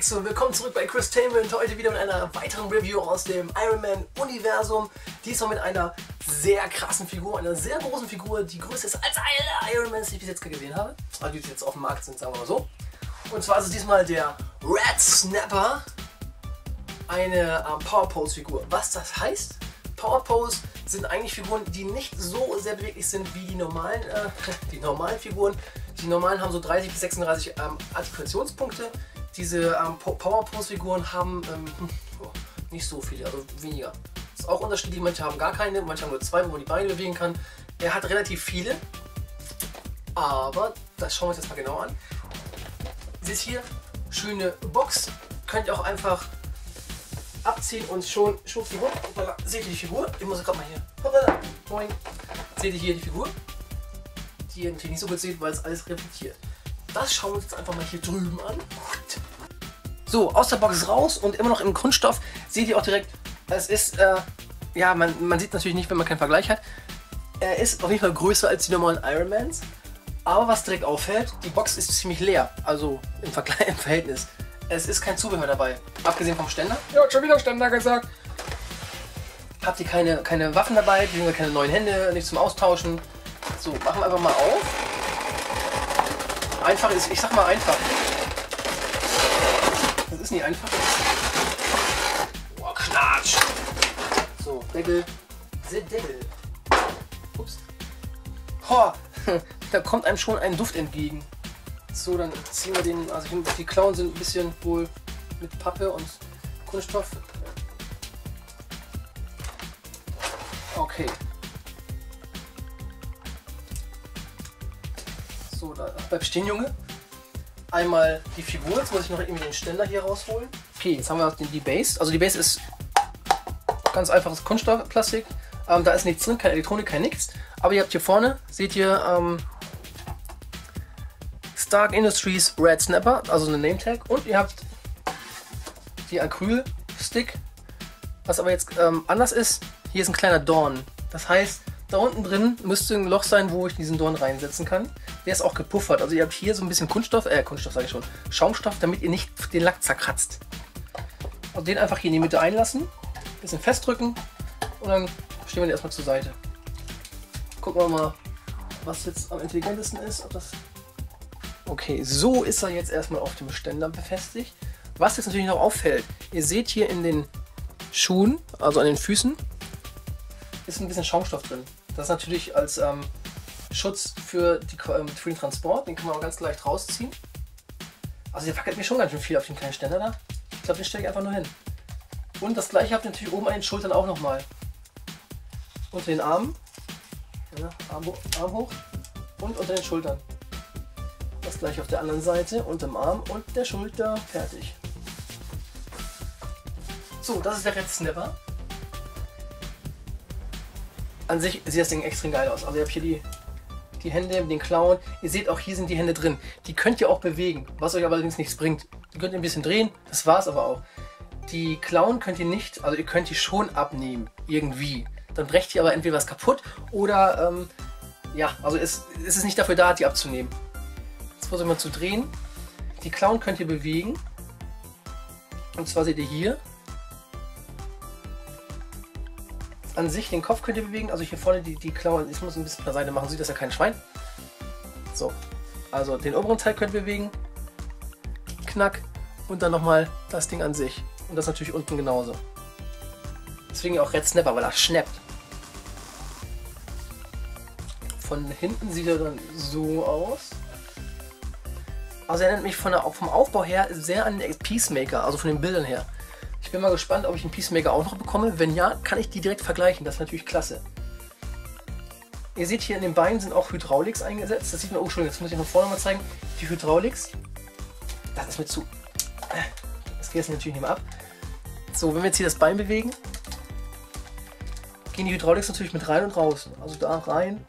Kekse und willkommen zurück bei Christainment. Heute wieder mit einer weiteren Review aus dem Iron Man Universum. Diesmal mit einer sehr krassen Figur, einer sehr großen Figur, die größer ist als alle Iron Mans, die ich bis jetzt gesehen habe. Also die jetzt auf dem Markt sind, sagen wir mal so. Und zwar ist es diesmal der Red Snapper, eine Power Pose Figur. Was das heißt? Power Pose sind eigentlich Figuren, die nicht so sehr beweglich sind wie die normalen Figuren. Die normalen haben so 30 bis 36 Artikulationspunkte. Diese Power Pose Figuren haben nicht so viele, also weniger. Ist auch unterschiedlich, manche haben gar keine, manche haben nur zwei, wo man die Beine bewegen kann. Er hat relativ viele, aber das schauen wir uns jetzt mal genau an. Seht hier, schöne Box, könnt ihr auch einfach abziehen und schon Figur. Seht ihr die Figur? Ich muss gerade mal hier. Moin. Seht ihr hier die Figur? Die ihr natürlich nicht so gut seht, weil es alles reflektiert. Das schauen wir uns jetzt einfach mal hier drüben an. So, aus der Box raus und immer noch im Kunststoff. Seht ihr auch direkt, es ist, ja, man sieht natürlich nicht, wenn man keinen Vergleich hat. Er ist auf jeden Fall größer als die normalen Iron Mans. Aber was direkt auffällt, die Box ist ziemlich leer. Also im Verhältnis. Es ist kein Zubehör dabei. Abgesehen vom Ständer. Ja, schon wieder Ständer gesagt. Habt ihr keine Waffen dabei, keine neuen Hände, nichts zum Austauschen. So, machen wir einfach mal auf. Einfach ist, ich sag mal einfach. Das ist nicht einfach. Oh, Knatsch. So, Deckel. Deckel. Ups. Oh, da kommt einem schon ein Duft entgegen. So, dann ziehen wir den, also die Klauen sind ein bisschen wohl mit Pappe und Kunststoff. Okay. So, da bleib stehen, Junge. Einmal die Figur, jetzt muss ich noch irgendwie den Ständer hier rausholen. Okay, jetzt haben wir die Base. Also die Base ist ganz einfaches Kunststoffplastik. Da ist nichts drin, keine Elektronik, kein nichts. Aber ihr habt hier vorne, seht ihr, Stark Industries Red Snapper, also eine Name Tag. Und ihr habt die Acryl-Stick. Was aber jetzt anders ist, hier ist ein kleiner Dorn. Das heißt, da unten drin müsste ein Loch sein, wo ich diesen Dorn reinsetzen kann. Der ist auch gepuffert. Also ihr habt hier so ein bisschen Kunststoff sage ich schon, Schaumstoff, damit ihr nicht den Lack zerkratzt. Also den einfach hier in die Mitte einlassen, ein bisschen festdrücken und dann stehen wir den erstmal zur Seite. Gucken wir mal, was jetzt am intelligentesten ist. Ob das okay, so ist er jetzt erstmal auf dem Ständer befestigt. Was jetzt natürlich noch auffällt, ihr seht hier in den Schuhen, also an den Füßen, ist ein bisschen Schaumstoff drin. Das ist natürlich als Schutz für den Transport, den kann man auch ganz leicht rausziehen. Also der packert mir schon ganz schön viel auf den kleinen Ständer da. Ich glaube, den stelle ich einfach nur hin. Und das gleiche habt ihr natürlich oben an den Schultern auch nochmal. Unter den Armen, ja, Arm hoch und unter den Schultern. Das gleiche auf der anderen Seite, unterm Arm und der Schulter, fertig. So, das ist der Red Snapper. An sich sieht das Ding extrem geil aus. Also ihr habt hier die Hände mit den Klauen. Ihr seht auch, hier sind die Hände drin. Die könnt ihr auch bewegen, was euch aber allerdings nichts bringt. Die könnt ihr ein bisschen drehen, das war es aber auch. Die Klauen könnt ihr nicht, also ihr könnt die schon abnehmen, irgendwie. Dann brecht ihr aber entweder was kaputt oder, ja, also es ist nicht dafür da, die abzunehmen. Jetzt versuchen wir mal zu drehen. Die Klauen könnt ihr bewegen. Und zwar seht ihr hier. An sich den Kopf könnt ihr bewegen, also hier vorne die Klauen, ich muss ein bisschen zur Seite machen, sieht das ja kein Schwein. So, also den oberen Teil könnt ihr bewegen, knack und dann nochmal das Ding an sich. Und das natürlich unten genauso. Deswegen auch Red Snapper, weil er schnappt. Von hinten sieht er dann so aus. Also er erinnert mich vom Aufbau her sehr an den Peacemaker, also von den Bildern her. Ich bin mal gespannt, ob ich einen Peacemaker auch noch bekomme. Wenn ja, kann ich die direkt vergleichen. Das ist natürlich klasse. Ihr seht hier in den Beinen sind auch Hydraulics eingesetzt. Das sieht man, oh Entschuldigung, jetzt muss ich noch vorne mal zeigen. Die Hydraulics. Das ist mir zu. Das geht jetzt natürlich nicht mehr ab. So, wenn wir jetzt hier das Bein bewegen, gehen die Hydraulics natürlich mit rein und raus. Also da rein.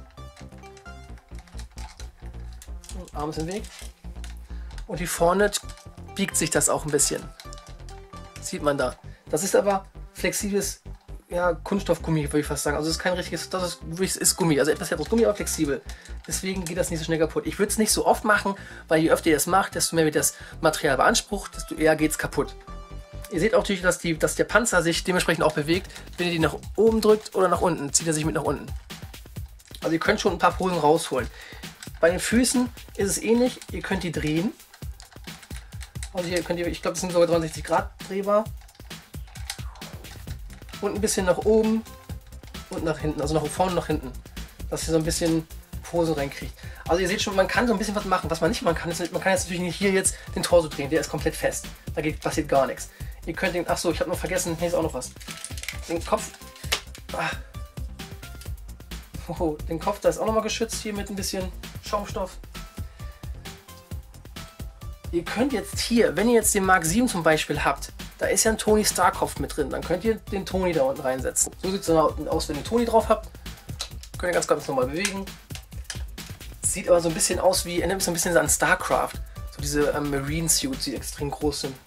Arm ist im Weg. Und hier vorne biegt sich das auch ein bisschen. Sieht man da. Das ist aber flexibles ja, Kunststoffgummi, würde ich fast sagen. Also es ist kein richtiges, das ist Gummi, also etwas härteres Gummi, aber flexibel. Deswegen geht das nicht so schnell kaputt. Ich würde es nicht so oft machen, weil je öfter ihr das macht, desto mehr wird das Material beansprucht, desto eher geht es kaputt. Ihr seht auch natürlich, dass der Panzer sich dementsprechend auch bewegt. Wenn ihr die nach oben drückt oder nach unten, zieht er sich mit nach unten. Also ihr könnt schon ein paar Posen rausholen. Bei den Füßen ist es ähnlich, ihr könnt die drehen. Also hier könnt ihr, ich glaube, das sind sogar 360 Grad drehbar. Und ein bisschen nach oben und nach hinten, also nach vorne und nach hinten. Dass ihr so ein bisschen Pose reinkriegt. Also ihr seht schon, man kann so ein bisschen was machen. Was man nicht machen kann, ist, man kann jetzt natürlich nicht hier jetzt den Torso drehen, der ist komplett fest. Da passiert gar nichts. Ihr könnt den, achso, ich habe noch vergessen, hier ist auch noch was. Den Kopf, den Kopf, da ist auch noch mal geschützt hier mit ein bisschen Schaumstoff. Ihr könnt jetzt hier, wenn ihr jetzt den Mark 7 zum Beispiel habt, da ist ja ein Tony Stark Kopf mit drin, dann könnt ihr den Tony da unten reinsetzen. So sieht es dann aus, wenn ihr Tony drauf habt. Könnt ihr ganz normal bewegen. Sieht aber so ein bisschen aus wie, erinnert mich so ein bisschen an StarCraft. So diese Marine Suits, die extrem groß sind.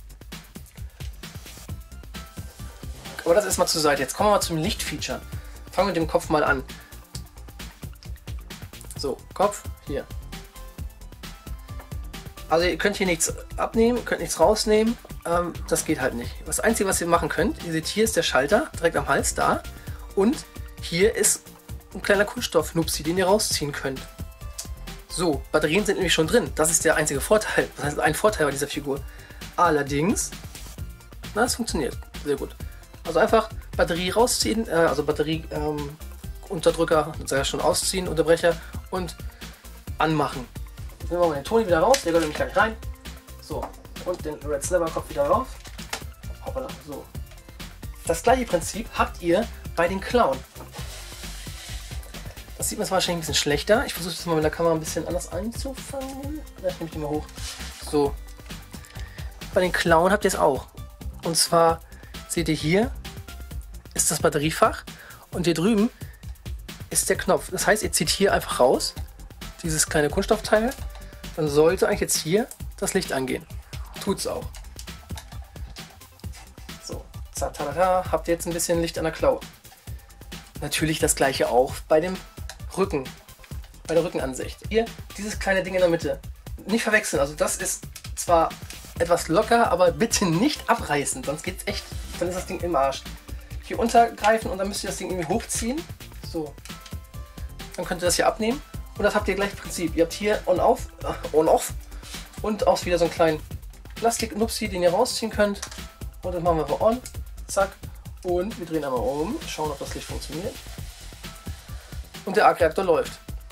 Aber das ist mal zur Seite. Jetzt kommen wir mal zum Lichtfeature. Fangen wir mit dem Kopf mal an. So, Kopf, hier. Also ihr könnt hier nichts abnehmen, könnt nichts rausnehmen. Das geht halt nicht. Das Einzige, was ihr machen könnt, ihr seht, hier ist der Schalter, direkt am Hals da. Und hier ist ein kleiner Kunststoff-Nupsi, den ihr rausziehen könnt. So, Batterien sind nämlich schon drin. Das ist der einzige Vorteil. Das heißt, ein Vorteil bei dieser Figur. Allerdings, na, es funktioniert. Sehr gut. Also einfach Batterie rausziehen, also Batterie Unterdrücker, das schon ausziehen, Unterbrecher und anmachen. Jetzt nehmen wir mal den Tony wieder raus, der gehört nämlich gleich rein. So, und den Red Snapper Kopf wieder rauf. Hoppala, so. Das gleiche Prinzip habt ihr bei den Klauen. Das sieht man zwar wahrscheinlich ein bisschen schlechter. Ich versuche das mal mit der Kamera ein bisschen anders einzufangen. Vielleicht nehme ich den mal hoch. So. Bei den Klauen habt ihr es auch. Und zwar seht ihr hier ist das Batteriefach und hier drüben ist der Knopf. Das heißt, ihr zieht hier einfach raus, dieses kleine Kunststoffteil. Dann sollte eigentlich jetzt hier das Licht angehen. Tut's auch. So, tada, habt ihr jetzt ein bisschen Licht an der Klaue. Natürlich das gleiche auch bei dem Rücken, bei der Rückenansicht. Hier, dieses kleine Ding in der Mitte. Nicht verwechseln, also das ist zwar etwas locker, aber bitte nicht abreißen, sonst geht's echt, dann ist das Ding im Arsch. Hier untergreifen und dann müsst ihr das Ding irgendwie hochziehen. So. Dann könnt ihr das hier abnehmen. Und das habt ihr gleich Prinzip. Ihr habt hier On-Off und auch wieder so einen kleinen Plastik-Nupsi, den ihr rausziehen könnt. Und das machen wir mal On. Zack. Und wir drehen einmal um. Schauen, ob das Licht funktioniert. Und der Arc-Reaktor läuft.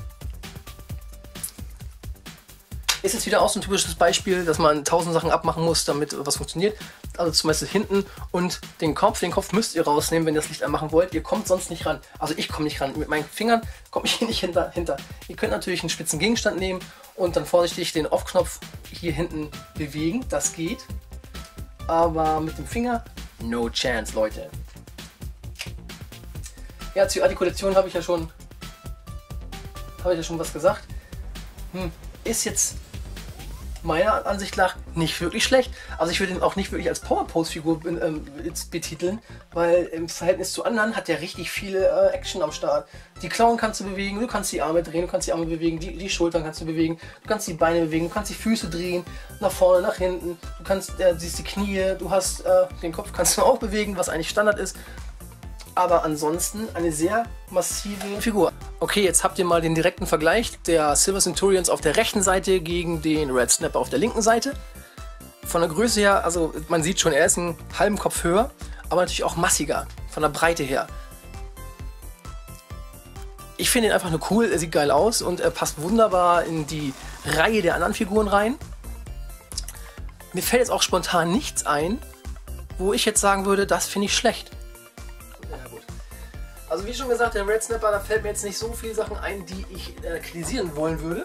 Ist jetzt wieder auch so ein typisches Beispiel, dass man 1000 Sachen abmachen muss, damit was funktioniert. Also zum Beispiel hinten und den Kopf. Den Kopf müsst ihr rausnehmen, wenn ihr das Licht anmachen wollt. Ihr kommt sonst nicht ran. Also ich komme nicht ran. Mit meinen Fingern komme ich hier nicht hinter. Ihr könnt natürlich einen spitzen Gegenstand nehmen und dann vorsichtig den Off-Knopf hier hinten bewegen. Das geht. Aber mit dem Finger, no chance, Leute. Ja, zur Artikulation habe ich ja schon was gesagt. Ist jetzt meiner Ansicht nach nicht wirklich schlecht. Also ich würde ihn auch nicht wirklich als Power-Pose-Figur betiteln, weil im Verhältnis zu anderen hat er richtig viel Action am Start. Die Klauen kannst du bewegen, du kannst die Arme drehen, du kannst die Arme bewegen, die Schultern kannst du bewegen, du kannst die Beine bewegen, du kannst die Füße drehen, nach vorne, nach hinten, du kannst, siehst die Knie, du hast den Kopf kannst du auch bewegen, was eigentlich Standard ist. Aber ansonsten eine sehr massive Figur. Okay, jetzt habt ihr mal den direkten Vergleich der Silver Centurions auf der rechten Seite gegen den Red Snapper auf der linken Seite. Von der Größe her, also man sieht schon, er ist einen halben Kopf höher, aber natürlich auch massiger, von der Breite her. Ich finde ihn einfach nur cool, er sieht geil aus und er passt wunderbar in die Reihe der anderen Figuren rein. Mir fällt jetzt auch spontan nichts ein, wo ich jetzt sagen würde, das finde ich schlecht. Also wie schon gesagt, der Red Snapper, da fällt mir jetzt nicht so viele Sachen ein, die ich kritisieren wollen würde.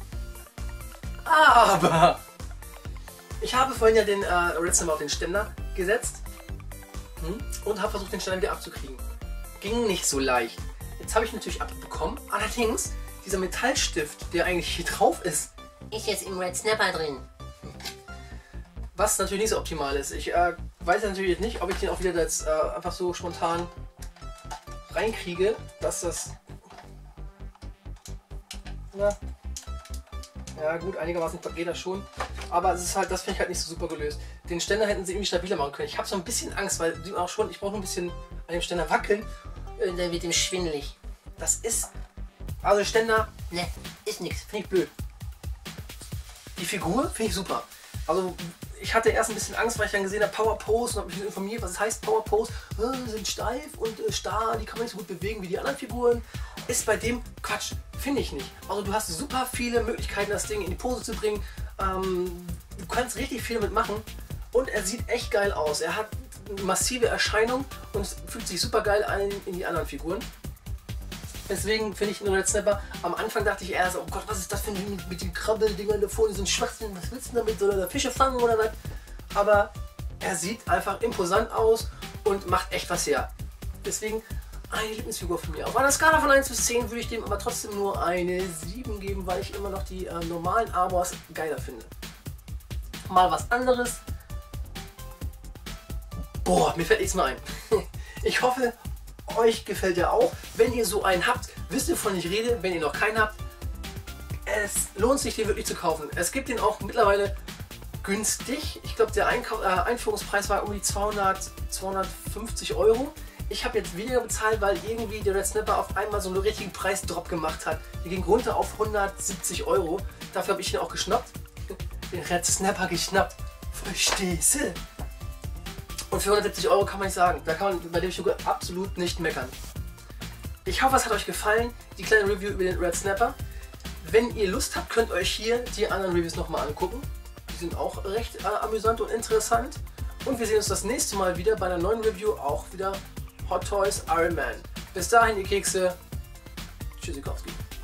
Aber ich habe vorhin ja den Red Snapper auf den Ständer gesetzt und habe versucht, den Ständer wieder abzukriegen. Ging nicht so leicht. Jetzt habe ich natürlich abbekommen. Allerdings, dieser Metallstift, der eigentlich hier drauf ist jetzt im Red Snapper drin. Was natürlich nicht so optimal ist. Ich weiß ich natürlich nicht, ob ich den auch wieder jetzt einfach so spontan reinkriege, dass das... Na, ja gut, einigermaßen geht das schon. Aber es ist halt, das finde ich halt nicht so super gelöst. Den Ständer hätten sie irgendwie stabiler machen können. Ich habe so ein bisschen Angst, weil sieht man auch schon, ich brauche nur ein bisschen an dem Ständer wackeln. Und dann wird dem schwindelig. Das ist... Also Ständer, ne, ist nichts. Finde ich blöd. Die Figur finde ich super. Also ich hatte erst ein bisschen Angst, weil ich dann gesehen habe, Power Pose und habe mich informiert, was es heißt Power Pose. Sind steif und starr, die kann man nicht so gut bewegen wie die anderen Figuren. Ist bei dem Quatsch, finde ich nicht. Also du hast super viele Möglichkeiten, das Ding in die Pose zu bringen. Du kannst richtig viel damit machen und er sieht echt geil aus. Er hat eine massive Erscheinung und fühlt sich super geil ein in die anderen Figuren. Deswegen finde ich den Red Snapper, am Anfang dachte ich eher so, oh Gott, was ist das für ein mit den Krabbeldingern da vorne, so ein Schwachsinn, was willst du damit, soll er da Fische fangen oder was? Aber er sieht einfach imposant aus und macht echt was her. Deswegen eine Lieblingsfigur von mir. Auf einer Skala von 1 bis 10 würde ich dem aber trotzdem nur eine 7 geben, weil ich immer noch die normalen Armors geiler finde. Mal was anderes. Boah, mir fällt nichts mehr ein. Ich hoffe, euch gefällt er auch. Wenn ihr so einen habt, wisst ihr, wovon ich rede. Wenn ihr noch keinen habt, es lohnt sich, den wirklich zu kaufen. Es gibt den auch mittlerweile günstig. Ich glaube, der Einführungspreis war um die 250 Euro. Ich habe jetzt weniger bezahlt, weil irgendwie der Red Snapper auf einmal so einen richtigen Preisdrop gemacht hat. Der ging runter auf 170 Euro. Dafür habe ich ihn auch geschnappt. Den Red Snapper geschnappt. Verstehst du? Und für 170 Euro kann man nicht sagen. Da kann man bei dem Figur absolut nicht meckern. Ich hoffe, es hat euch gefallen, die kleine Review über den Red Snapper. Wenn ihr Lust habt, könnt ihr euch hier die anderen Reviews nochmal angucken. Die sind auch recht amüsant und interessant. Und wir sehen uns das nächste Mal wieder bei einer neuen Review, auch wieder Hot Toys Iron Man. Bis dahin, ihr Kekse. Tschüssikowski.